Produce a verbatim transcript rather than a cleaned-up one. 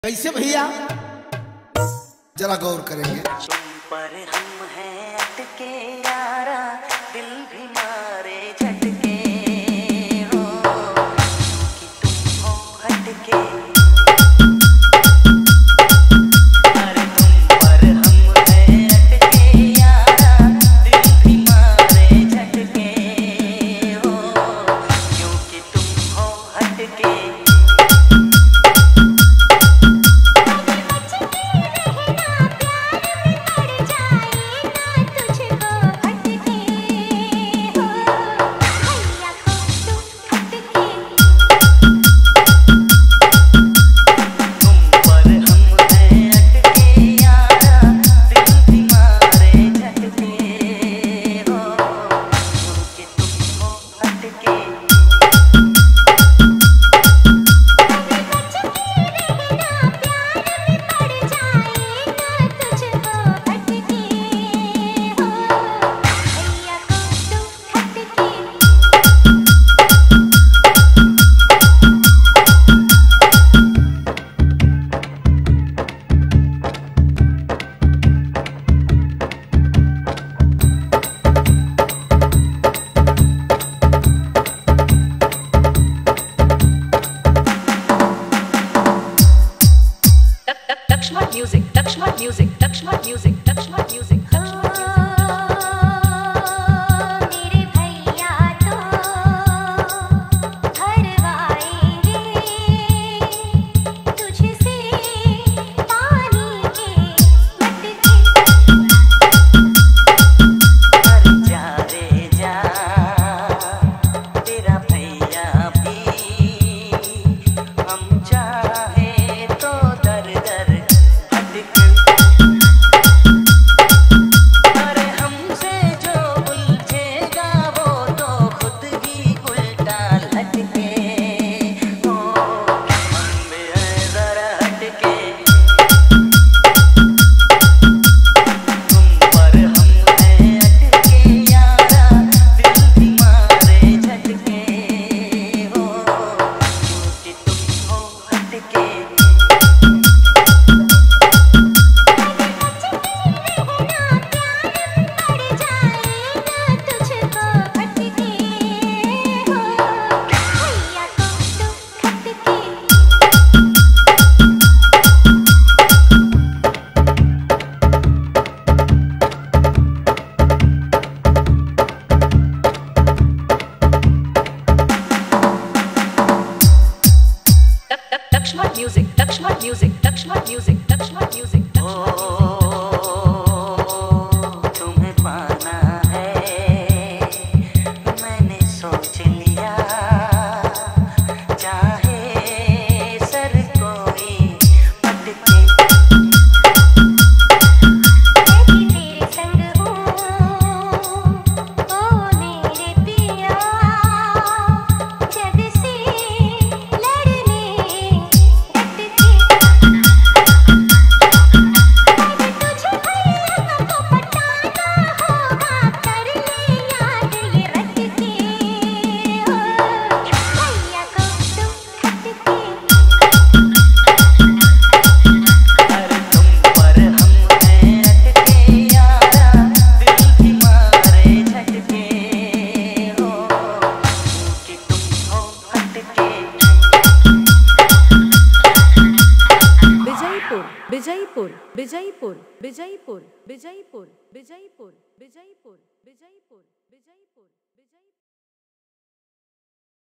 कैसे भैया, जरा गौर करेंगे। तुम पर हम हैं अटके यारा, दिल भी मारे झटके हो कि तुम हो हटके। अरे तुम पर हम हैं अटके यारा, दिल भी मारे झटके हो क्योंकि तुम हो हटके। Laxman music, Laxman music, Laxman music, Laxman music, Laxman music. मेरे भैया तो भरवाएंगे तुझसे पानी के मटके। मर जा रे जा तेरा भैया भी, हम चाहे तो दर दर अरे हमसे जो उलझेगा वो तो खुद ही उल्टा लटके हो, हम भी हैं जरा हटके। तुम पर हम हैं अटके यारा, दिल भी मारे झटके हो क्योंकि तुम हो हटके। Laxman music, Laxman music, Laxman music, Laxman music, Laxman music. तुम्हें पाना है मैंने सोच लिया, चाहे सर कोई पटके। मैं भी तेरे संग हूँ ओ मेरे पिया, जग से लड़ने डटके। तुझे भैया को पटाना होगा, कर ले याद ये रटके हो भैया को तू हटके। अरे तुम पर हम हैं अटके यारा, दिल भी मारे झटके हो क्योंकि तुम हो हटके। Vijaypur, Vijaypur, Vijaypur, Vijaypur, Vijaypur, Vijaypur, Vijaypur, Vijaypur, Vijaypur.